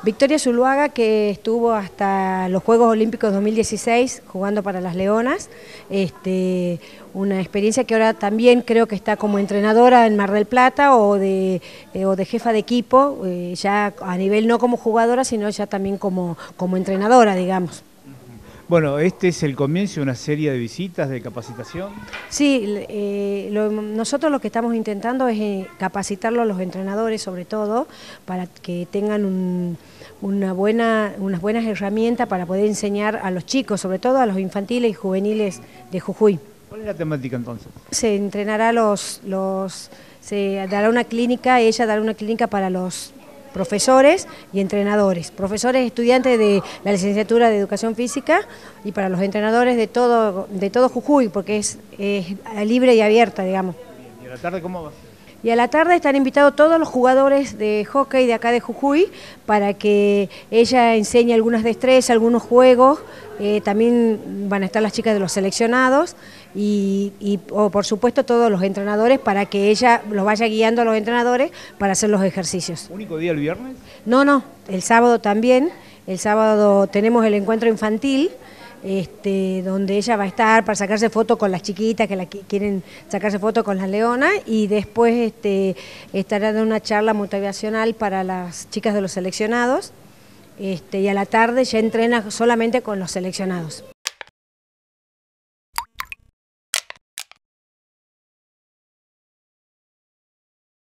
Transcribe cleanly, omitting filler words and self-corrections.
Victoria Zuluaga, que estuvo hasta los Juegos Olímpicos 2016 jugando para las Leonas, una experiencia que ahora también creo que está como entrenadora en Mar del Plata o de jefa de equipo, ya a nivel no como jugadora, sino ya también como entrenadora, digamos. Bueno, este es el comienzo de una serie de visitas, de capacitación. Sí, nosotros lo que estamos intentando es capacitarlo a los entrenadores, sobre todo, para que tengan unas buenas herramientas para poder enseñar a los chicos, sobre todo a los infantiles y juveniles de Jujuy. ¿Cuál es la temática entonces? Se entrenará se dará una clínica, ella dará una clínica para los profesores y entrenadores, profesores estudiantes de la licenciatura de Educación Física y para los entrenadores de todo Jujuy, porque es libre y abierta, digamos. ¿Y a la tarde cómo va a ser? Y a la tarde están invitados todos los jugadores de hockey de acá de Jujuy para que ella enseñe algunas destrezas, algunos juegos. También van a estar las chicas de los seleccionados y por supuesto todos los entrenadores para que ella los vaya guiando a los entrenadores para hacer los ejercicios. ¿Único día el viernes? No, el sábado también. El sábado tenemos el encuentro infantil, donde ella va a estar para sacarse fotos con las chiquitas que quieren sacarse fotos con las leonas, y después estará en una charla motivacional para las chicas de los seleccionados, y a la tarde ya entrena solamente con los seleccionados.